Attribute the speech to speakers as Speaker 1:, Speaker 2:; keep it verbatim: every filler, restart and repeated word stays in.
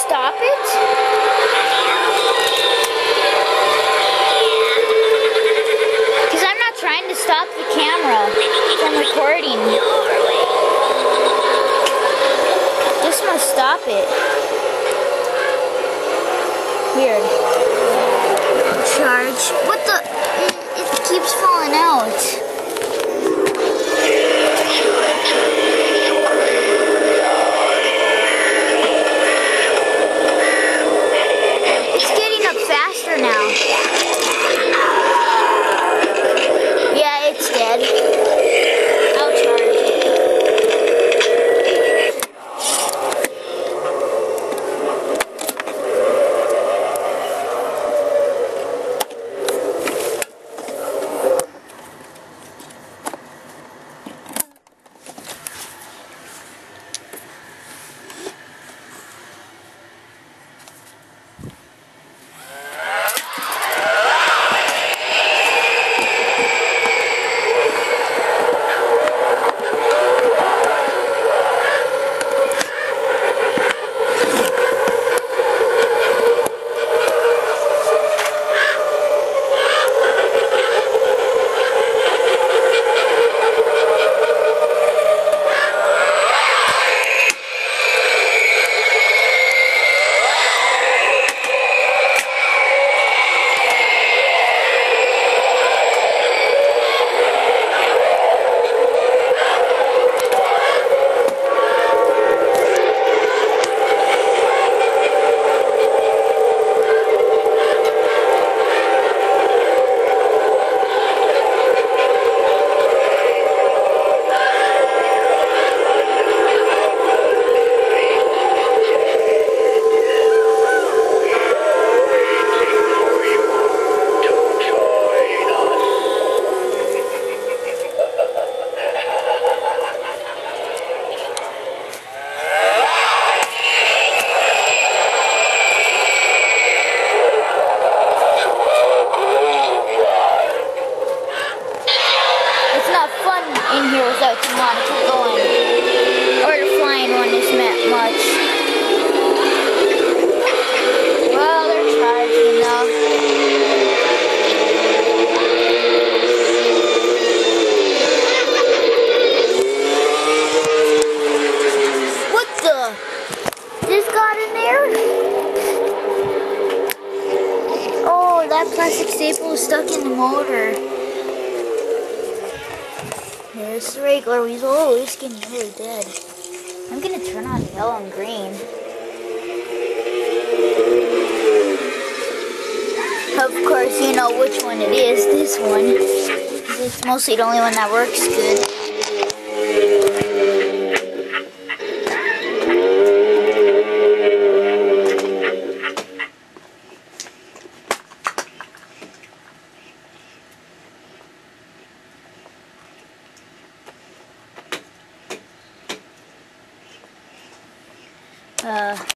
Speaker 1: stop it? Because I'm not trying to stop the camera from recording. This must stop it. Weird. Charge. What the? It keeps falling out. It's getting up faster now. Yeah, it's dead. I'll charge it. In here without the monitor going, or the flying one is meant much. Well, they're charging now. What the? This got in there? Oh, that plastic staple was stuck in the motor. There's the regular weasel. Oh, it's getting really dead. I'm gonna turn on yellow and green. Of course, you know which one it is. This one. It's mostly the only one that works good. Uh...